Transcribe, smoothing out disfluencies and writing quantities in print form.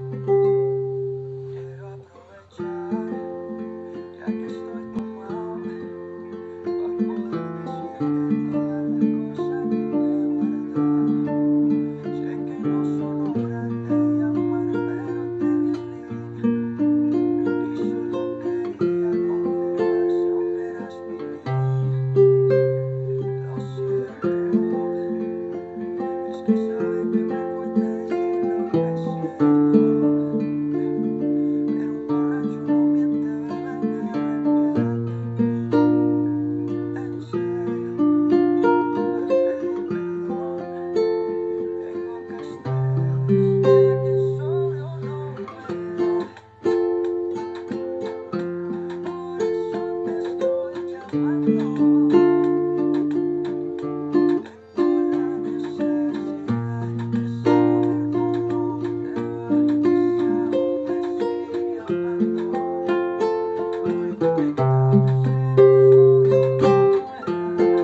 Quiero aprovechar, ya que estoy tomado, para poder decirte todas las cosas que me he guardado. Sé que no son obras de llamar, pero te vi en línea y solo quería confirmación que eras mi niña. Lo cierto es que sabes que me cuesta decir lo que siento. Pero un borracho no miente, ven, quédate aquí. En serio, para pedir perdón, tengo que estar. Dile que sobrio no puedo, por eso te estoy llamando. Tengo la necesidad de saber cómo te va y si aún te sigue hablando. Hoy que te llames, sobrio no puedo.